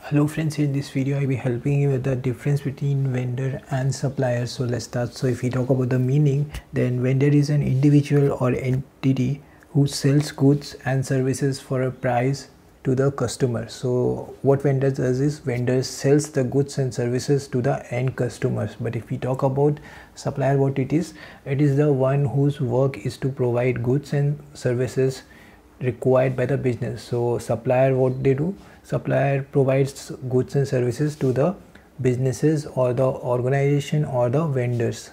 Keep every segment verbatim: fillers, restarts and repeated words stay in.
Hello friends, in this video I'll be helping you with the difference between vendor and supplier. So let's start. So if we talk about the meaning, then vendor is an individual or entity who sells goods and services for a price to the customer. So what vendor does is vendor sells the goods and services to the end customers. But if we talk about supplier, what it is, it is the one whose work is to provide goods and services required by the business. So supplier, what they do, supplier provides goods and services to the businesses or the organization or the vendors.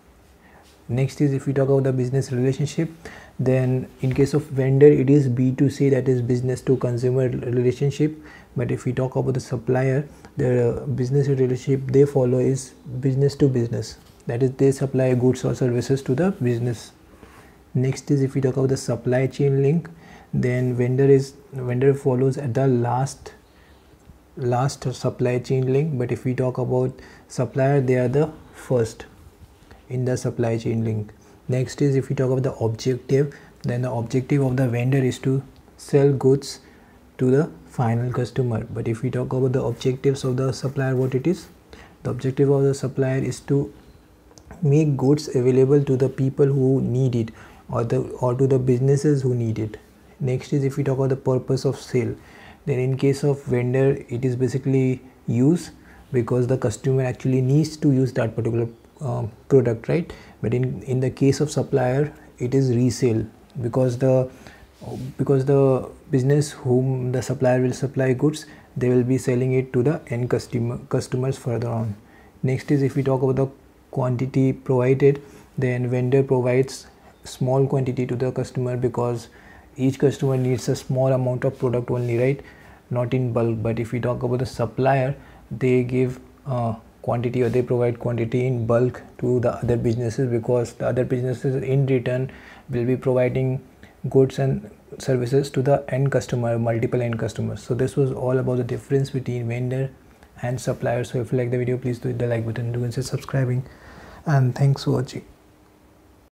Next is, if we talk about the business relationship, then in case of vendor it is B two C, that is business to consumer relationship. But if we talk about the supplier, the business relationship they follow is business to business, that is they supply goods or services to the business. Next is, if we talk about the supply chain link, then vendor is vendor follows at the last last supply chain link. But if we talk about supplier, they are the first in the supply chain link. Next is, if we talk about the objective, then the objective of the vendor is to sell goods to the final customer. But if we talk about the objectives of the supplier, what it is, the objective of the supplier is to make goods available to the people who need it, or the or to the businesses who need it. Next is, if we talk about the purpose of sale, then in case of vendor it is basically use, because the customer actually needs to use that particular um, product, right? But in in the case of supplier it is resale, because the because the business whom the supplier will supply goods, they will be selling it to the end customer customers further on. Next is, if we talk about the quantity provided, then vendor provides small quantity to the customer, because each customer needs a small amount of product only, right? Not in bulk. But if we talk about the supplier, they give uh, quantity, or they provide quantity in bulk to the other businesses, because the other businesses in return will be providing goods and services to the end customer, multiple end customers. So this was all about the difference between vendor and supplier. So if you like the video, please do hit the like button, do consider subscribing, and thanks for watching.